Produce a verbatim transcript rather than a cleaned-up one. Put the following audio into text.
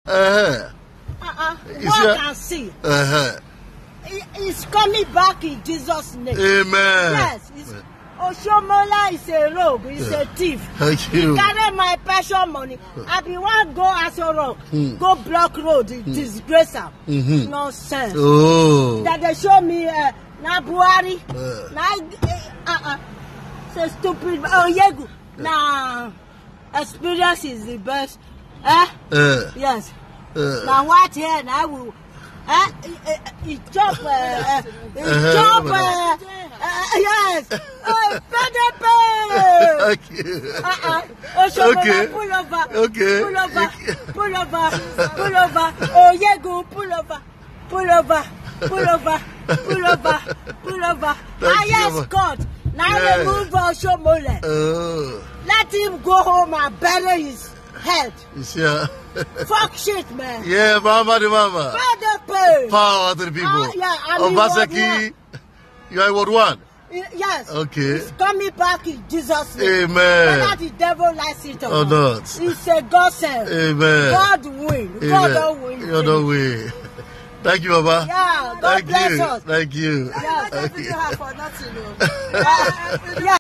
Uh-huh. Uh-uh. You Walk see- and see. Uh-huh. He- He's coming back in Jesus' name. Amen. Yes. It's, Oshomola is a rogue. He's a thief. Thank He you. carry my pension money. I be one go as a rock. Go block road. It disgrace am. Mhm. Nonsense. Oh. That they show me uh, na Buhari. Uh. Na uh, uh, so stupid. Oh Yegu. Na experience is the best. Eh? Uh, Yes. uh, Now what here? Now will. Eh? He chop. Uh, uh, he Uh-huh. chop. Uh, uh, yes. Oh, P D P. Thank you. Uh-uh. Oshomola, Okay. pull over. Okay. Pull over. Pull over. Pull over. Oh, Yegu, pull over. Pull over. Pull over. Pull over. Pull over. Thank Ah, you, yes, Mama. God. Now Yeah. remove Oshomola. Oh. Let him go home and bury his head. You see? uh, Fuck shit, man. Yeah, mama the mama. P D P. Power to the people. Ah, yeah, I'm in Ward Obaseki, you are in Ward one. Yes. Okay. He's coming back in Jesus' name. Amen. Whether the devil likes it or Or not. not. It's a godsend. Amen. God win. God Amen. don't win. You don't win. Thank you, Baba. Yeah, God Thank bless you. us. Thank you. Yeah, Thank you. for nothing. Yeah. Yeah.